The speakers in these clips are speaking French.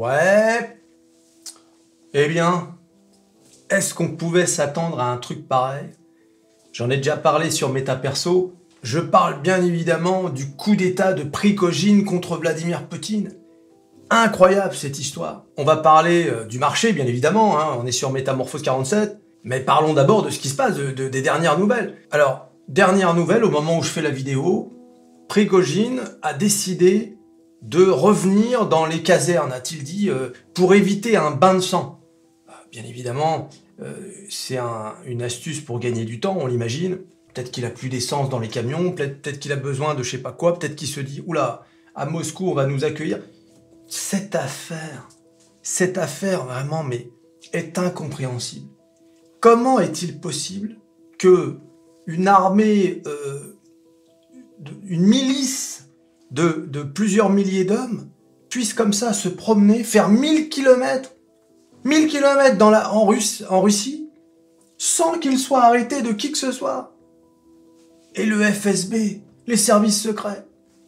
Ouais. Eh bien, est-ce qu'on pouvait s'attendre à un truc pareil? J'en ai déjà parlé sur MetaPerso. Je parle bien évidemment du coup d'état de Prigojine contre Vladimir Poutine. Incroyable cette histoire. On va parler du marché, bien évidemment, hein, on est sur Métamorphose 47, mais parlons d'abord de ce qui se passe, des dernières nouvelles. Alors, dernière nouvelle, au moment où je fais la vidéo, Prigojine a décidé de revenir dans les casernes, a-t-il dit, pour éviter un bain de sang. Bien évidemment, c'est une astuce pour gagner du temps, on l'imagine. Peut-être qu'il a plus d'essence dans les camions, peut-être qu'il a besoin de je sais pas quoi, peut-être qu'il se dit « Oula, à Moscou, on va nous accueillir ». Cette affaire vraiment, mais est incompréhensible. Comment est-il possible que une armée, une milice de plusieurs milliers d'hommes puisse comme ça se promener, faire 1000 kilomètres en Russie, sans qu'il soit arrêté de qui que ce soit? Et le FSB, les services secrets.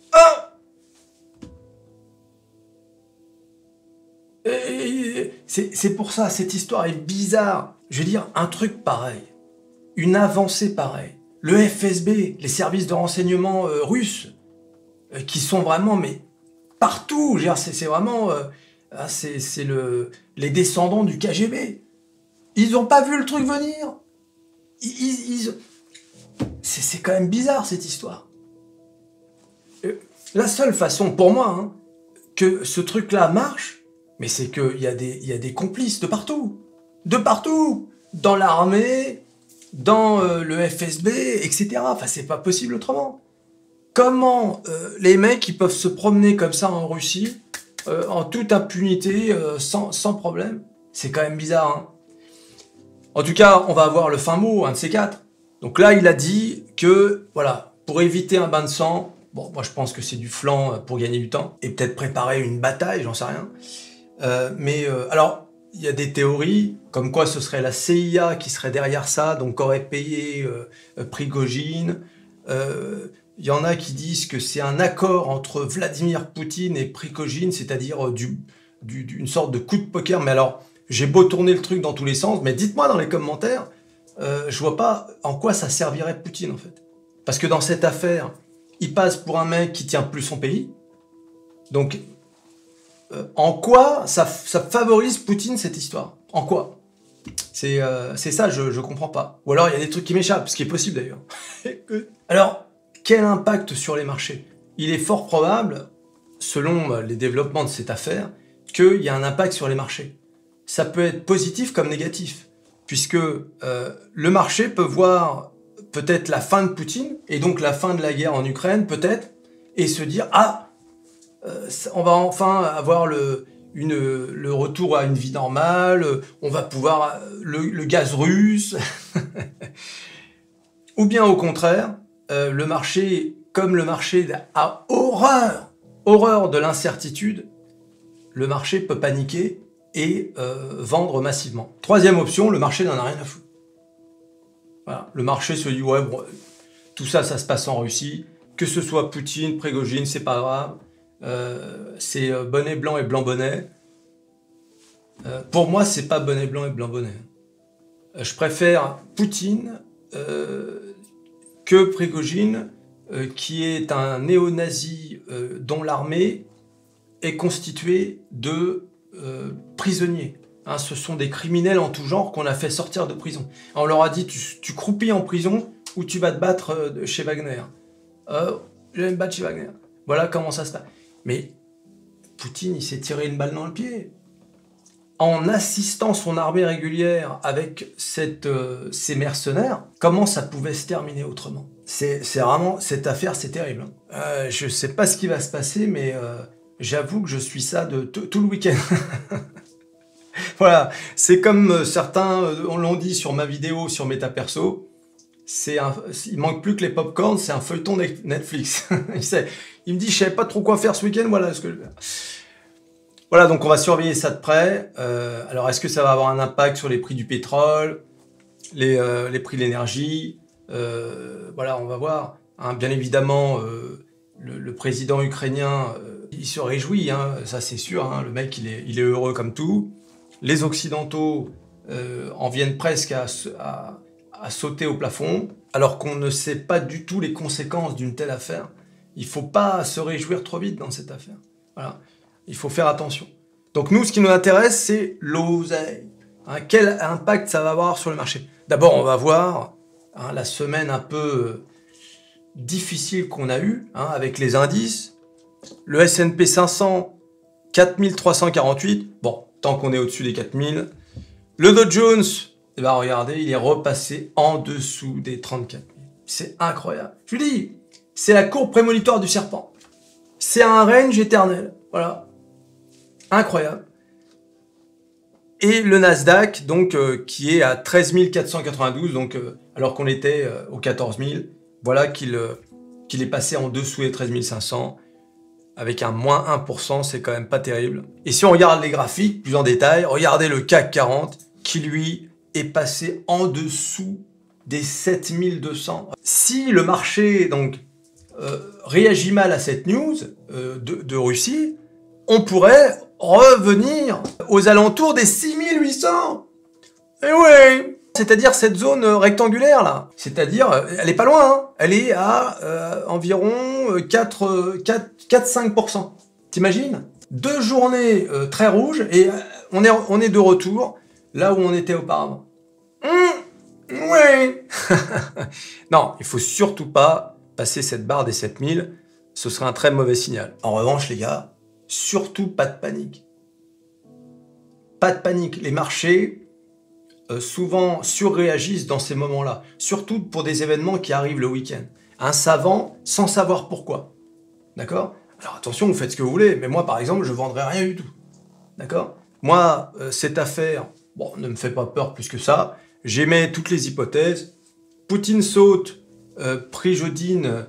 C'est pour ça, cette histoire est bizarre. Je veux dire, un truc pareil, une avancée pareille, le FSB, les services de renseignement russes, qui sont vraiment, mais partout, c'est vraiment, les descendants du KGB. Ils n'ont pas vu le truc venir. C'est quand même bizarre, cette histoire. La seule façon, pour moi, hein, que ce truc-là marche, mais c'est qu'il y a des complices de partout. De partout. Dans l'armée, dans le FSB, etc. Enfin, c'est pas possible autrement. Comment les mecs, ils peuvent se promener comme ça en Russie, en toute impunité, sans problème? C'est quand même bizarre, hein. En tout cas, on va avoir le fin mot, un de ces quatre. Donc là, il a dit que, voilà, pour éviter un bain de sang, bon, moi je pense que c'est du flan pour gagner du temps, et peut-être préparer une bataille, j'en sais rien. Alors, il y a des théories, comme quoi ce serait la CIA qui serait derrière ça, donc aurait payé Prigojine. Il y en a qui disent que c'est un accord entre Vladimir Poutine et Prigojine, c'est-à-dire une sorte de coup de poker. Mais alors, j'ai beau tourner le truc dans tous les sens, mais dites-moi dans les commentaires, je vois pas en quoi ça servirait Poutine, en fait. Parce que dans cette affaire, il passe pour un mec qui tient plus son pays. Donc, en quoi ça favorise Poutine, cette histoire? En quoi? C'est ça, je comprends pas. Ou alors, il y a des trucs qui m'échappent, ce qui est possible d'ailleurs. Alors, quel impact sur les marchés? Il est fort probable, selon les développements de cette affaire, qu'il y a un impact sur les marchés. Ça peut être positif comme négatif, puisque le marché peut voir peut-être la fin de Poutine, et donc la fin de la guerre en Ukraine, peut-être, et se dire « Ah, on va enfin avoir le retour à une vie normale, on va pouvoir... le gaz russe. » Ou bien au contraire, le marché, comme le marché a horreur de l'incertitude, le marché peut paniquer et vendre massivement. Troisième option, le marché n'en a rien à foutre. Voilà. Le marché se dit, ouais, bon, tout ça, ça se passe en Russie, que ce soit Poutine, Prigojine, c'est pas grave, c'est bonnet blanc et blanc bonnet. Pour moi, c'est pas bonnet blanc et blanc bonnet. Je préfère Poutine que Prigojine, qui est un néo-nazi dont l'armée est constituée de prisonniers. Hein, ce sont des criminels en tout genre qu'on a fait sortir de prison. On leur a dit, tu croupis en prison ou tu vas te battre chez Wagner. Je vais me battre chez Wagner. Voilà comment ça se passe. Mais Poutine, il s'est tiré une balle dans le pied. En assistant son armée régulière avec ces mercenaires, comment ça pouvait se terminer autrement? C'est vraiment, cette affaire, c'est terrible. Je sais pas ce qui va se passer, mais j'avoue que je suis ça tout le week-end. Voilà, c'est comme certains l'ont dit sur ma vidéo sur MetaPerso, il manque plus que les popcorns, c'est un feuilleton Netflix. Il me dit, je savais pas trop quoi faire ce week-end, voilà ce que je vais faire. Voilà, donc on va surveiller ça de près. Alors, est-ce que ça va avoir un impact sur les prix du pétrole, les prix de l'énergie? Voilà, on va voir. Hein, bien évidemment, le président ukrainien il se réjouit, hein, ça c'est sûr, hein, le mec il est heureux comme tout. Les Occidentaux en viennent presque à sauter au plafond, alors qu'on ne sait pas du tout les conséquences d'une telle affaire. Il ne faut pas se réjouir trop vite dans cette affaire. Voilà. Il faut faire attention. Donc nous, ce qui nous intéresse, c'est l'oseille. Hein, quel impact ça va avoir sur le marché? D'abord, on va voir la semaine un peu difficile qu'on a eue, avec les indices. Le S&P 500, 4348. Bon, tant qu'on est au-dessus des 4000. Le Dow Jones, eh ben regardez, il est repassé en dessous des 34 000. C'est incroyable. Je vous dis, c'est la courbe prémonitoire du serpent. C'est un range éternel. Voilà. Incroyable. Et le Nasdaq, donc, qui est à 13 492, donc, alors qu'on était aux 14 000, voilà qu'il est passé en dessous des 13 500, avec un moins 1%, c'est quand même pas terrible. Et si on regarde les graphiques plus en détail, regardez le CAC 40, qui lui est passé en dessous des 7200. Si le marché donc réagit mal à cette news de Russie, on pourrait revenir aux alentours des 6800. Et oui, c'est-à-dire cette zone rectangulaire là. C'est-à-dire, elle est pas loin, hein. Elle est à environ 4-5%. T'imagines? 2 journées très rouges et on est de retour là où on était auparavant. Oui. Non, il faut surtout pas passer cette barre des 7000. Ce serait un très mauvais signal. En revanche, les gars, surtout pas de panique. Pas de panique. Les marchés, souvent, surréagissent dans ces moments-là. Surtout pour des événements qui arrivent le week-end. Un savant, sans savoir pourquoi. D'accord? Alors attention, vous faites ce que vous voulez, mais moi, par exemple, je ne vendrai rien du tout. D'accord? Moi, cette affaire, bon, ne me fait pas peur plus que ça. J'émets toutes les hypothèses. Poutine saute, Prigogine,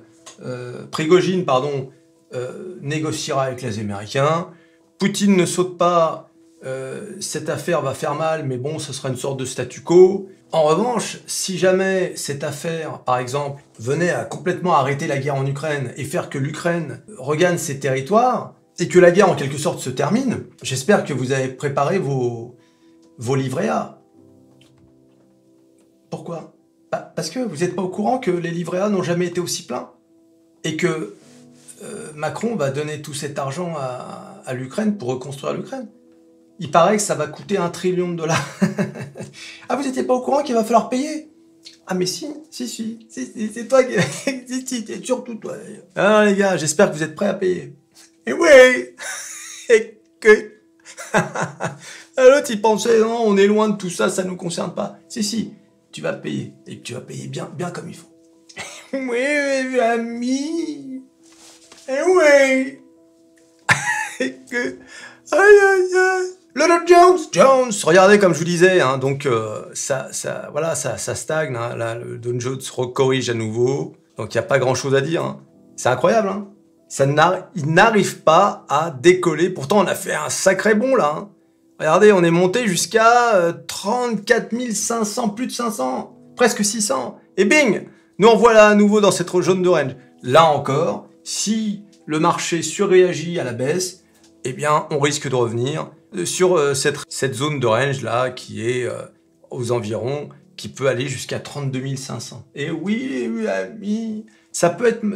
négociera avec les Américains. Poutine ne saute pas, cette affaire va faire mal, mais bon, ce sera une sorte de statu quo. En revanche, si jamais cette affaire, par exemple, venait à complètement arrêter la guerre en Ukraine et faire que l'Ukraine regagne ses territoires, et que la guerre en quelque sorte se termine, j'espère que vous avez préparé vos livrets A. Pourquoi? Parce que vous n'êtes pas au courant que les livrets A n'ont jamais été aussi pleins et que Macron va donner tout cet argent à l'Ukraine pour reconstruire l'Ukraine. Il paraît que ça va coûter $1 trillion. Ah, vous n'étiez pas au courant qu'il va falloir payer? Ah mais si, c'est toi qui... c'est surtout toi d'ailleurs. Alors les gars, j'espère que vous êtes prêts à payer. Et oui. Et que... L'autre il pensait, non, on est loin de tout ça, ça ne nous concerne pas. Si, tu vas payer. Et tu vas payer bien comme il faut. Oui, ami. Et oui. Et que... Aïe. Le Dow Jones, regardez comme je vous disais, hein, donc ça stagne, hein, là, le Dow Jones recorrige à nouveau, donc il n'y a pas grand chose à dire, hein. C'est incroyable, hein. Il n'arrive pas à décoller, pourtant on a fait un sacré bond là, hein. Regardez, on est monté jusqu'à 34 500, plus de 500, presque 600, et bing, nous en voilà à nouveau dans cette zone de range. Là encore, si le marché surréagit à la baisse, eh bien on risque de revenir sur cette zone de range là qui est aux environs, qui peut aller jusqu'à 32 500. Et oui, ami, ça peut être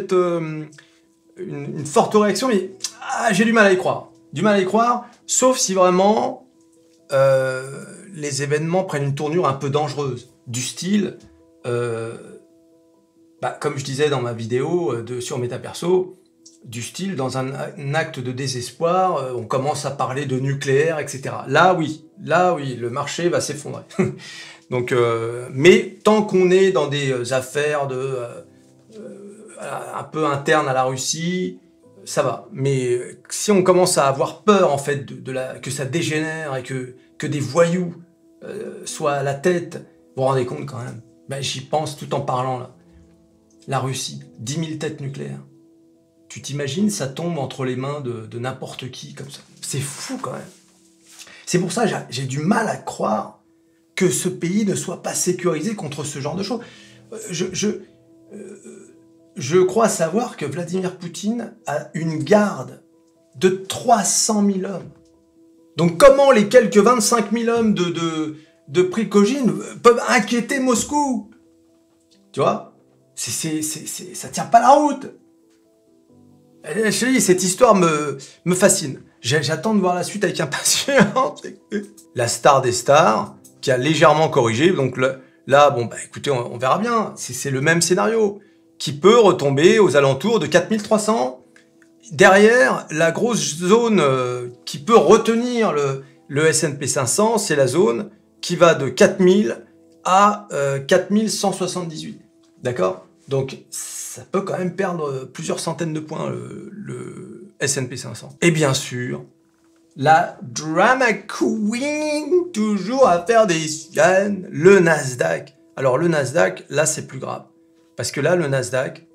une forte réaction, mais j'ai du mal à y croire. Sauf si vraiment les événements prennent une tournure un peu dangereuse, du style, comme je disais dans ma vidéo sur MetaPerso, du style, dans un acte de désespoir, on commence à parler de nucléaire, etc. Là, oui, le marché va s'effondrer. Donc, mais tant qu'on est dans des affaires un peu internes à la Russie, ça va. Mais si on commence à avoir peur, en fait, que ça dégénère et que des voyous soient à la tête, vous vous rendez compte quand même? J'y pense tout en parlant, là. La Russie, 10 000 têtes nucléaires. Tu t'imagines, ça tombe entre les mains de n'importe qui, comme ça. C'est fou, quand même. C'est pour ça que j'ai du mal à croire que ce pays ne soit pas sécurisé contre ce genre de choses. Je crois savoir que Vladimir Poutine a une garde de 300 000 hommes. Donc comment les quelques 25 000 hommes de Prigojine peuvent inquiéter Moscou? Tu vois, ça tient pas la route. Et je te dis, cette histoire me fascine. J'attends de voir la suite avec impatience. La star des stars, qui a légèrement corrigé. Donc là, bon, bah écoutez, on verra bien. C'est le même scénario, qui peut retomber aux alentours de 4300. Derrière, la grosse zone qui peut retenir le S&P 500, c'est la zone qui va de 4000 à 4178. D'accord? Donc, ça peut quand même perdre plusieurs centaines de points, le S&P 500. Et bien sûr, la drama queen, toujours à faire des scans, le Nasdaq. Alors, le Nasdaq, là, c'est plus grave. Parce que là, le Nasdaq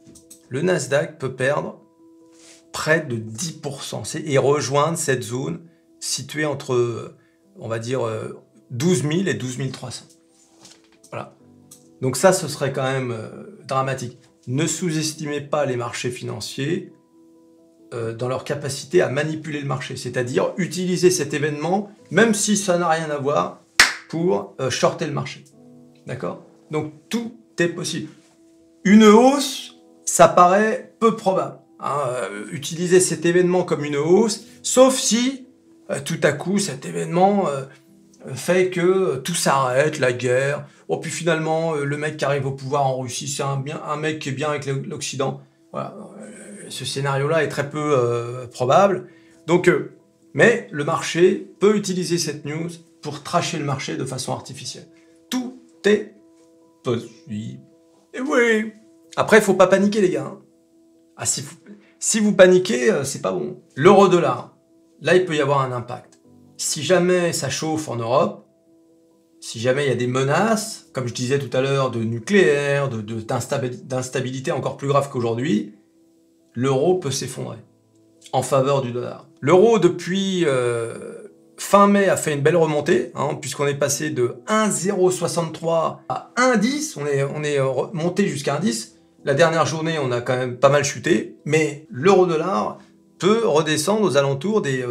peut perdre près de 10% et rejoindre cette zone située entre, on va dire, 12 000 et 12 300. Voilà. Donc ça, ce serait quand même dramatique. Ne sous-estimez pas les marchés financiers dans leur capacité à manipuler le marché, c'est-à-dire utiliser cet événement, même si ça n'a rien à voir, pour shorter le marché. D'accord? Donc tout est possible. Une hausse, ça paraît peu probable. Utiliser cet événement comme une hausse, sauf si tout à coup cet événement fait que tout s'arrête, la guerre, puis finalement le mec qui arrive au pouvoir en Russie, c'est un mec qui est bien avec l'Occident. Voilà. Ce scénario-là est très peu probable. Donc, mais le marché peut utiliser cette news pour tracher le marché de façon artificielle. Tout est possible. Et oui. Après, il ne faut pas paniquer, les gars. Si vous paniquez, c'est pas bon. L'euro-dollar, là, il peut y avoir un impact. Si jamais ça chauffe en Europe, si jamais il y a des menaces, comme je disais tout à l'heure, de nucléaire, d'instabilité encore plus grave qu'aujourd'hui, l'euro peut s'effondrer en faveur du dollar. L'euro, depuis fin mai, a fait une belle remontée, puisqu'on est passé de 1,063 à 1,10. On est monté jusqu'à 1,10. La dernière journée, on a quand même pas mal chuté, mais l'euro-dollar peut redescendre aux alentours des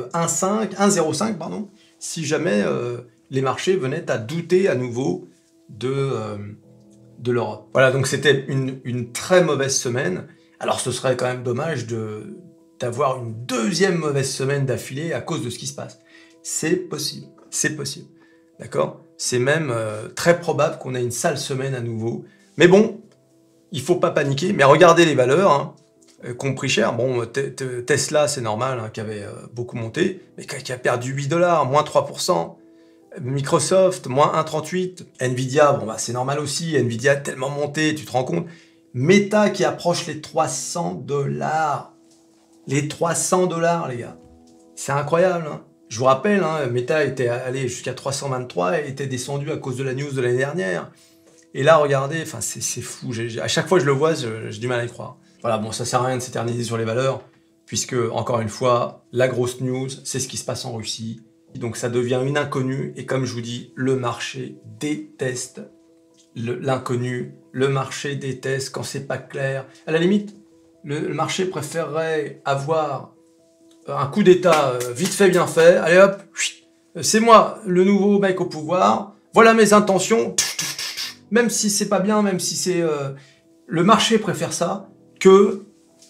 1,05, pardon, si jamais les marchés venaient à douter à nouveau de l'Europe. Voilà, donc c'était une très mauvaise semaine. Alors ce serait quand même dommage d'avoir une deuxième mauvaise semaine d'affilée à cause de ce qui se passe. C'est possible, d'accord? C'est même très probable qu'on ait une sale semaine à nouveau. Mais bon, il faut pas paniquer, mais regardez les valeurs qui ont pris cher. Bon, Tesla, c'est normal, qui avait beaucoup monté, mais qui a perdu 8 $, moins 3%. Microsoft, moins 1,38. Nvidia, bon, bah, c'est normal aussi. Nvidia a tellement monté, tu te rends compte. Meta qui approche les 300 $. Les 300 $, les gars. C'est incroyable. Je vous rappelle, Meta était allé jusqu'à 323 et était descendu à cause de la news de l'année dernière. Et là, regardez, c'est fou. À chaque fois que je le vois, j'ai du mal à y croire. Voilà, bon, ça sert à rien de s'éterniser sur les valeurs, puisque, encore une fois, la grosse news, c'est ce qui se passe en Russie. Donc ça devient une inconnue, et comme je vous dis, le marché déteste l'inconnu. Le marché déteste quand c'est pas clair. À la limite, le marché préférerait avoir un coup d'État vite fait, bien fait. Allez hop, c'est moi, le nouveau mec au pouvoir. Voilà mes intentions. Même si c'est pas bien, même si c'est... le marché préfère ça que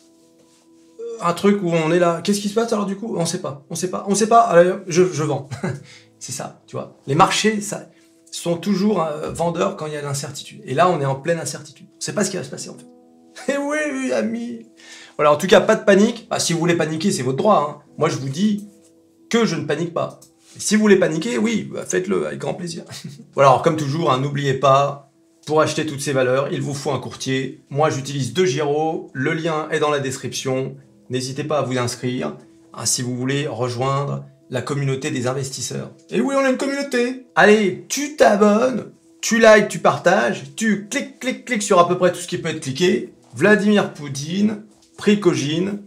un truc où on est là. Qu'est-ce qui se passe alors du coup? On sait pas. Allez, je vends. C'est ça, tu vois. Les marchés sont toujours vendeurs quand il y a l'incertitude. Et là, on est en pleine incertitude. On sait pas ce qui va se passer en fait. Et oui, amis. Voilà, en tout cas, pas de panique. Si vous voulez paniquer, c'est votre droit. Moi, je vous dis que je ne panique pas. Et si vous voulez paniquer, oui, faites-le avec grand plaisir. Voilà, alors comme toujours, n'oubliez pas, pour acheter toutes ces valeurs, il vous faut un courtier. Moi, j'utilise DeGiro. Le lien est dans la description. N'hésitez pas à vous inscrire si vous voulez rejoindre la communauté des investisseurs. Et oui, on a une communauté. Allez, tu t'abonnes, tu likes, tu partages, tu cliques sur à peu près tout ce qui peut être cliqué. Vladimir Poutine, Prigojine.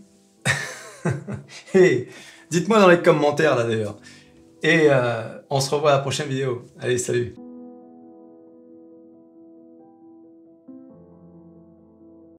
Et dites-moi dans les commentaires là d'ailleurs. Et on se revoit à la prochaine vidéo. Allez, salut.